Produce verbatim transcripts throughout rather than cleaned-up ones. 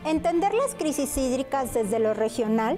Entender las crisis hídricas desde lo regional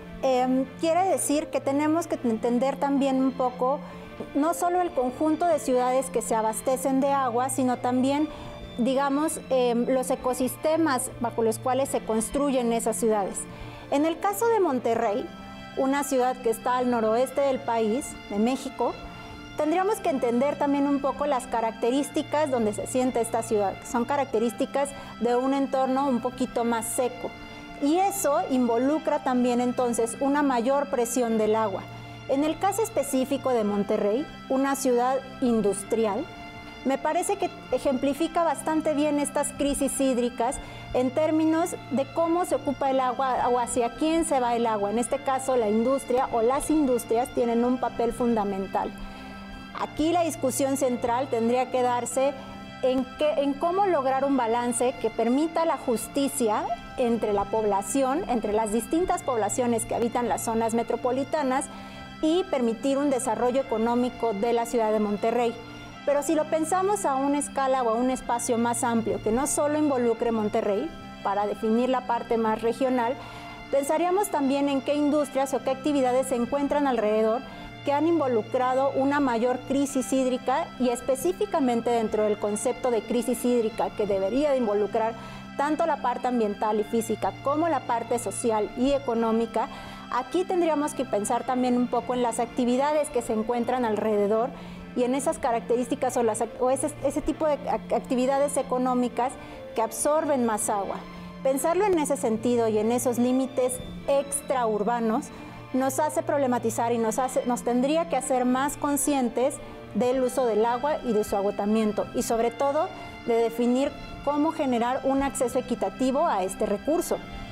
eh, quiere decir que tenemos que entender también un poco no solo el conjunto de ciudades que se abastecen de agua, sino también, digamos, eh, los ecosistemas bajo los cuales se construyen esas ciudades. En el caso de Monterrey, una ciudad que está al noroeste del país, de México, tendríamos que entender también un poco las características donde se siente esta ciudad, que son características de un entorno un poquito más seco. Y eso involucra también entonces una mayor presión del agua. En el caso específico de Monterrey, una ciudad industrial, me parece que ejemplifica bastante bien estas crisis hídricas en términos de cómo se ocupa el agua o hacia quién se va el agua. En este caso, la industria o las industrias tienen un papel fundamental. Aquí la discusión central tendría que darse en, que, en cómo lograr un balance que permita la justicia entre la población, entre las distintas poblaciones que habitan las zonas metropolitanas y permitir un desarrollo económico de la ciudad de Monterrey. Pero si lo pensamos a una escala o a un espacio más amplio, que no solo involucre Monterrey, para definir la parte más regional, pensaríamos también en qué industrias o qué actividades se encuentran alrededor que han involucrado una mayor crisis hídrica y específicamente dentro del concepto de crisis hídrica que debería de involucrar tanto la parte ambiental y física como la parte social y económica. Aquí tendríamos que pensar también un poco en las actividades que se encuentran alrededor y en esas características o, las, o ese, ese tipo de actividades económicas que absorben más agua. Pensarlo en ese sentido y en esos límites extraurbanos nos hace problematizar y nos, hace, nos tendría que hacer más conscientes del uso del agua y de su agotamiento y sobre todo de definir cómo generar un acceso equitativo a este recurso.